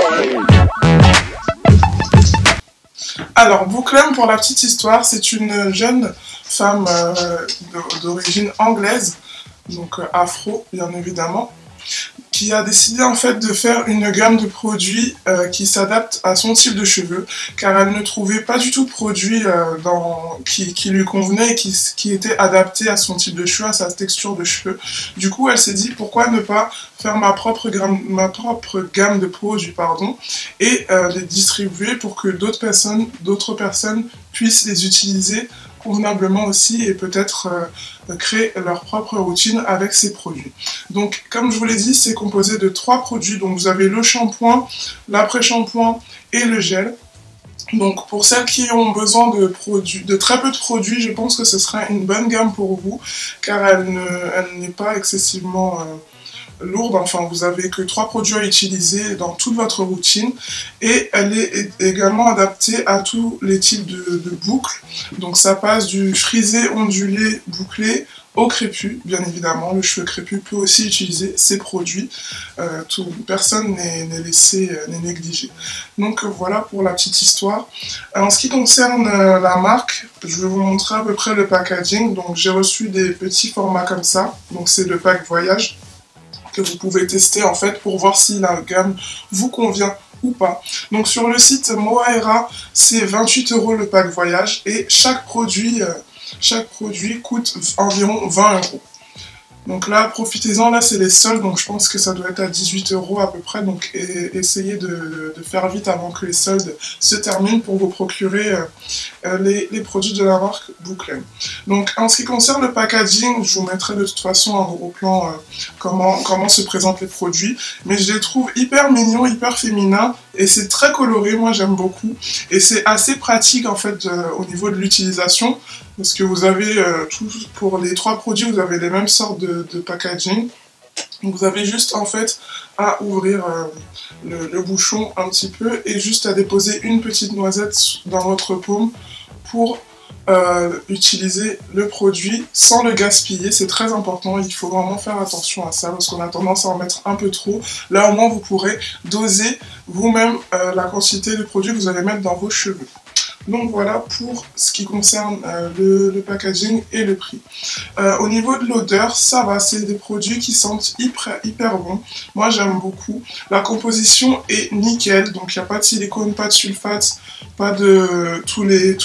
Alors, Bouclem, pour la petite histoire, c'est une jeune femme d'origine anglaise, donc afro, bien évidemment, qui a décidé en fait de faire une gamme de produits qui s'adapte à son type de cheveux, car elle ne trouvait pas du tout de produits qui lui convenaient et qui étaient adaptés à son type de cheveux, à sa texture de cheveux. Du coup, elle s'est dit pourquoi ne pas faire ma propre gamme de produits, et les distribuer pour que d'autres personnes puissent les utiliser convenablement aussi et peut-être créer leur propre routine avec ces produits. Donc comme je vous l'ai dit, c'est composé de 3 produits. Donc vous avez le shampoing, l'après-shampoing et le gel. Donc pour celles qui ont besoin de très peu de produits, je pense que ce sera une bonne gamme pour vous, car elle n'est pas excessivement lourde. Enfin, vous avez que 3 produits à utiliser dans toute votre routine, et elle est également adaptée à tous les types de boucles. Donc ça passe du frisé, ondulé, bouclé au crépus, bien évidemment. Le cheveu crépus peut aussi utiliser ces produits. Personne n'est négligé. Donc voilà pour la petite histoire. En ce qui concerne la marque, je vais vous montrer à peu près le packaging. Donc j'ai reçu des petits formats comme ça. Donc c'est le pack voyage que vous pouvez tester en fait pour voir si la gamme vous convient ou pas. Donc sur le site Mohaira, c'est 28 € le pack voyage, et chaque produit coûte environ 20 €. Donc là, profitez-en, là c'est les soldes, donc je pense que ça doit être à 18 € à peu près, donc essayez de faire vite avant que les soldes se terminent pour vous procurer les produits de la marque Bouclem. Donc en ce qui concerne le packaging, je vous mettrai de toute façon en gros plan comment se présentent les produits, mais je les trouve hyper mignons, hyper féminins, et c'est très coloré, moi j'aime beaucoup, et c'est assez pratique en fait au niveau de l'utilisation, parce que vous avez pour les 3 produits, vous avez les mêmes sortes de packaging. Donc vous avez juste en fait à ouvrir le bouchon un petit peu et juste à déposer une petite noisette dans votre paume pour utiliser le produit sans le gaspiller. C'est très important, il faut vraiment faire attention à ça parce qu'on a tendance à en mettre un peu trop. Là au moins vous pourrez doser vous-même la quantité de produit que vous allez mettre dans vos cheveux. Donc voilà pour ce qui concerne le packaging et le prix. Au niveau de l'odeur, ça va, c'est des produits qui sentent hyper bons. Moi j'aime beaucoup. La composition est nickel, donc il n'y a pas de silicone, pas de sulfate, pas de toutes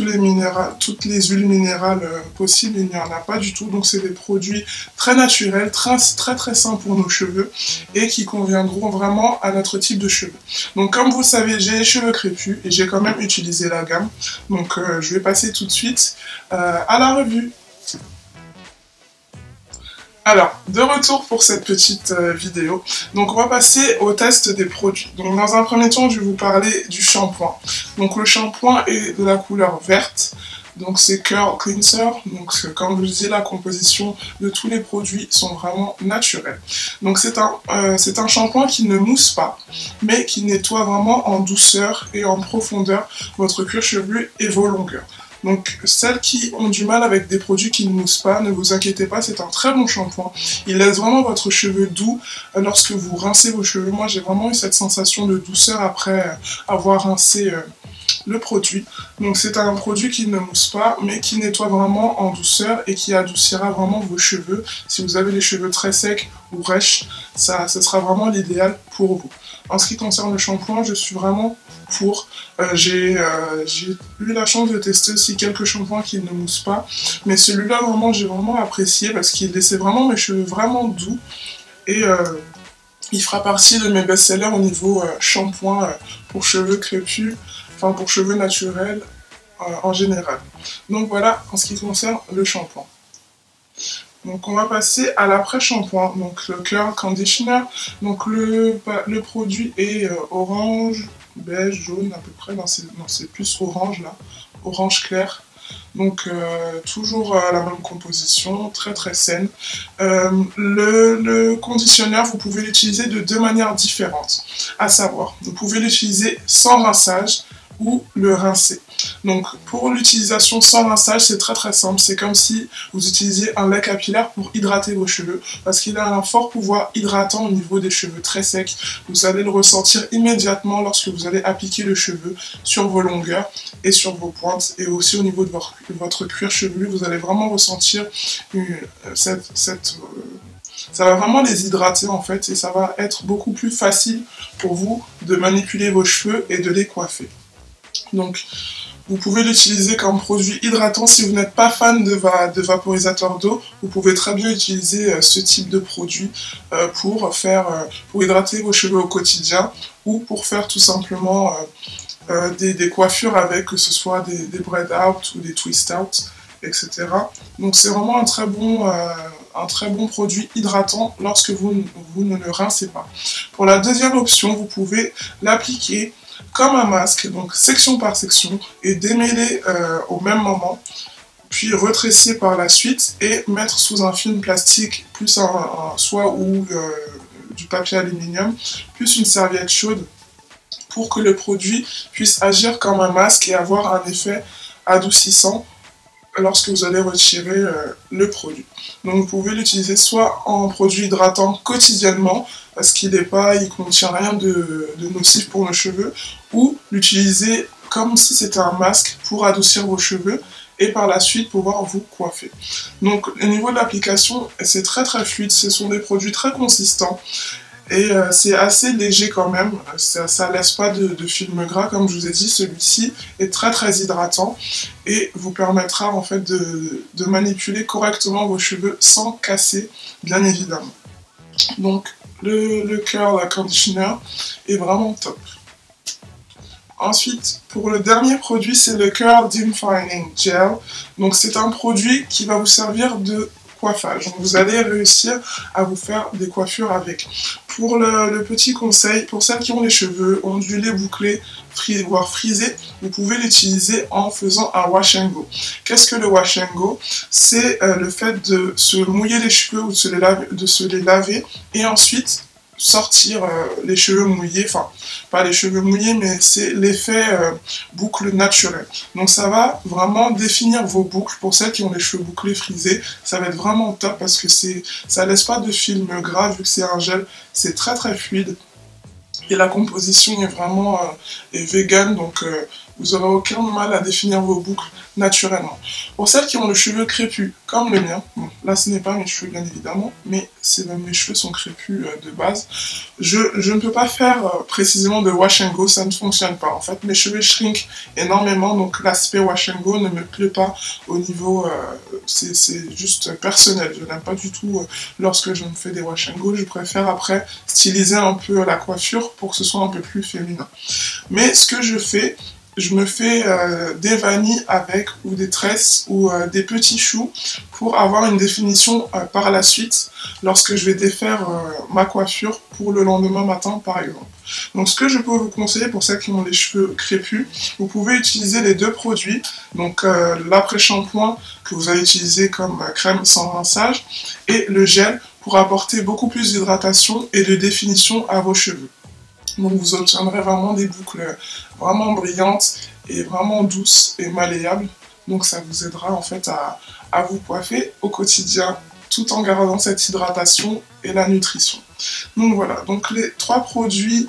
les huiles minérales possibles, il n'y en a pas du tout. Donc c'est des produits très naturels, très sains pour nos cheveux et qui conviendront vraiment à notre type de cheveux. Donc comme vous le savez, j'ai les cheveux crépus et j'ai quand même utilisé la gamme. Donc je vais passer tout de suite à la revue. Alors, de retour pour cette petite vidéo. Donc on va passer au test des produits. Donc dans un premier temps, je vais vous parler du shampoing. Donc le shampoing est de la couleur verte. Donc c'est Curl Cleanser, donc comme je vous disais, la composition de tous les produits sont vraiment naturels. Donc c'est un shampoing qui ne mousse pas, mais qui nettoie vraiment en douceur et en profondeur votre cuir chevelu et vos longueurs. Donc celles qui ont du mal avec des produits qui ne moussent pas, ne vous inquiétez pas, c'est un très bon shampoing. Il laisse vraiment votre cheveu doux lorsque vous rincez vos cheveux. Moi j'ai vraiment eu cette sensation de douceur après avoir rincé le produit. Donc c'est un produit qui ne mousse pas, mais qui nettoie vraiment en douceur et qui adoucira vraiment vos cheveux. Si vous avez les cheveux très secs ou rêches, ce sera vraiment l'idéal pour vous. En ce qui concerne le shampoing, je suis vraiment pour. J'ai eu la chance de tester aussi quelques shampoings qui ne moussent pas, mais celui-là vraiment j'ai vraiment apprécié parce qu'il laissait vraiment mes cheveux vraiment doux, et il fera partie de mes best-sellers au niveau shampoing pour cheveux crépus, enfin pour cheveux naturels en général. Donc voilà en ce qui concerne le shampoing. Donc on va passer à l'après-shampoing, donc le Curl Conditioner. Donc le produit est orange, beige, jaune à peu près, non c'est plus orange là, orange clair. Donc toujours la même composition, très saine. Le conditionneur, vous pouvez l'utiliser de 2 manières différentes. À savoir, vous pouvez l'utiliser sans rinçage ou le rincer. Donc pour l'utilisation sans rinçage, c'est très simple. C'est comme si vous utilisiez un lait capillaire pour hydrater vos cheveux, parce qu'il a un fort pouvoir hydratant au niveau des cheveux très secs. Vous allez le ressentir immédiatement lorsque vous allez appliquer le cheveu sur vos longueurs et sur vos pointes, et aussi au niveau de votre cuir chevelu. Vous allez vraiment ressentir ça va vraiment les hydrater en fait, et ça va être beaucoup plus facile pour vous de manipuler vos cheveux et de les coiffer. Donc vous pouvez l'utiliser comme produit hydratant. Si vous n'êtes pas fan de vaporisateur d'eau, vous pouvez très bien utiliser ce type de produit pour hydrater vos cheveux au quotidien, ou pour faire tout simplement des coiffures avec, que ce soit des braid out ou des twist out, etc. Donc c'est vraiment un très bon produit hydratant lorsque vous ne le rincez pas. Pour la deuxième option, vous pouvez l'appliquer comme un masque, donc section par section, et démêler au même moment, puis retresser par la suite et mettre sous un film plastique, plus du papier aluminium, plus une serviette chaude, pour que le produit puisse agir comme un masque et avoir un effet adoucissant lorsque vous allez retirer le produit. Donc vous pouvez l'utiliser soit en produit hydratant quotidiennement, parce qu'il contient rien de nocif pour nos cheveux, ou l'utiliser comme si c'était un masque pour adoucir vos cheveux et par la suite pouvoir vous coiffer. Donc au niveau de l'application, c'est très fluide, ce sont des produits très consistants. Et c'est assez léger quand même, ça laisse pas de film gras comme je vous ai dit. Celui-ci est très hydratant et vous permettra en fait de manipuler correctement vos cheveux sans casser, bien évidemment. Donc le curl conditioner est vraiment top. Ensuite, pour le dernier produit, c'est le Curl Defining Gel. Donc c'est un produit qui va vous servir de coiffage. Donc, vous allez réussir à vous faire des coiffures avec. Pour le petit conseil, pour celles qui ont les cheveux ondulés, bouclés, voire frisés, vous pouvez l'utiliser en faisant un wash and go. Qu'est-ce que le wash and go? C'est le fait de se mouiller les cheveux ou de se les laver et ensuite sortir les cheveux mouillés, enfin pas les cheveux mouillés, mais c'est l'effet boucle naturelle. Donc ça va vraiment définir vos boucles. Pour celles qui ont les cheveux bouclés frisés, ça va être vraiment top parce que ça laisse pas de film gras vu que c'est un gel, c'est très fluide. Et la composition est vraiment vegan, donc vous n'aurez aucun mal à définir vos boucles naturellement. Pour celles qui ont le cheveu crépus, comme le mien, bon, là ce n'est pas mes cheveux bien évidemment, mais mes cheveux sont crépus de base, je ne peux pas faire précisément de wash and go, ça ne fonctionne pas. En fait, mes cheveux shrink énormément, donc l'aspect wash and go ne me plaît pas au niveau, c'est juste personnel. Je n'aime pas du tout lorsque je me fais des wash and go, je préfère après styliser un peu la coiffure pour que ce soit un peu plus féminin. Mais ce que je fais, je me fais des vanilles avec, ou des tresses, ou des petits choux pour avoir une définition par la suite lorsque je vais défaire ma coiffure pour le lendemain matin par exemple. Donc ce que je peux vous conseiller pour celles qui ont les cheveux crépus, vous pouvez utiliser les deux produits, donc l'après-shampoing que vous allez utiliser comme crème sans rinçage et le gel pour apporter beaucoup plus d'hydratation et de définition à vos cheveux. Donc vous obtiendrez vraiment des boucles vraiment brillantes et vraiment douces et malléables. Donc ça vous aidera en fait à vous coiffer au quotidien tout en gardant cette hydratation et la nutrition. Donc voilà, donc les trois produits,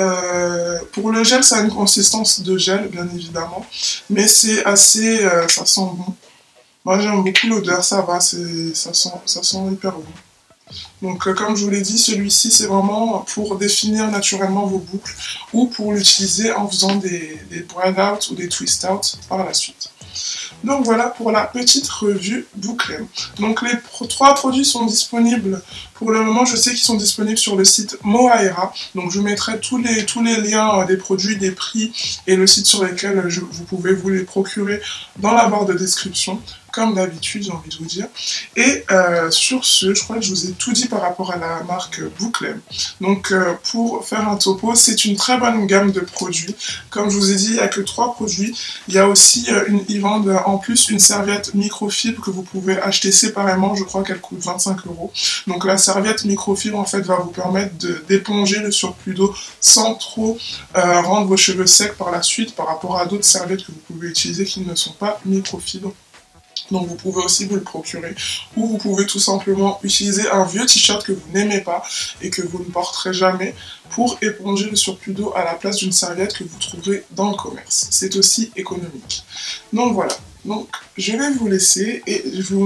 pour le gel ça a une consistance de gel bien évidemment, mais c'est assez, ça sent bon. Moi j'aime beaucoup l'odeur, ça va, ça sent hyper bon. Donc comme je vous l'ai dit, celui-ci c'est vraiment pour définir naturellement vos boucles ou pour l'utiliser en faisant des braid out ou des twist out par la suite. Donc voilà pour la petite revue bouclée. Donc les trois produits sont disponibles pour le moment, je sais qu'ils sont disponibles sur le site Mohaira. Donc je mettrai tous les liens des produits, des prix et le site sur lequel vous pouvez vous les procurer dans la barre de description. comme d'habitude, j'ai envie de vous dire. Et sur ce, je crois que je vous ai tout dit par rapport à la marque Bouclem. Donc pour faire un topo, c'est une très bonne gamme de produits. Comme je vous ai dit, il n'y a que 3 produits. Il y a aussi, ils vendent en plus une serviette microfibre que vous pouvez acheter séparément. Je crois qu'elle coûte 25 €. Donc la serviette microfibre en fait va vous permettre d'éponger le surplus d'eau sans trop rendre vos cheveux secs par la suite par rapport à d'autres serviettes que vous pouvez utiliser qui ne sont pas microfibres. Donc vous pouvez aussi vous le procurer, ou vous pouvez tout simplement utiliser un vieux t-shirt que vous n'aimez pas et que vous ne porterez jamais pour éponger le surplus d'eau à la place d'une serviette que vous trouverez dans le commerce. C'est aussi économique. Donc voilà, donc je vais vous laisser et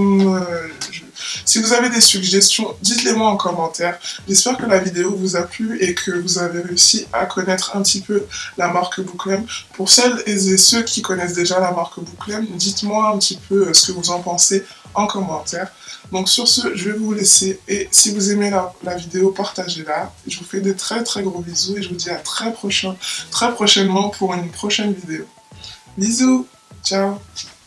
si vous avez des suggestions, dites-les moi en commentaire. J'espère que la vidéo vous a plu et que vous avez réussi à connaître un petit peu la marque Bouclem. Pour celles et ceux qui connaissent déjà la marque Bouclem, dites-moi un petit peu ce que vous en pensez en commentaire. Donc sur ce, je vais vous laisser et si vous aimez la vidéo, partagez-la. Je vous fais des très gros bisous et je vous dis à très prochainement pour une prochaine vidéo. Bisous, ciao.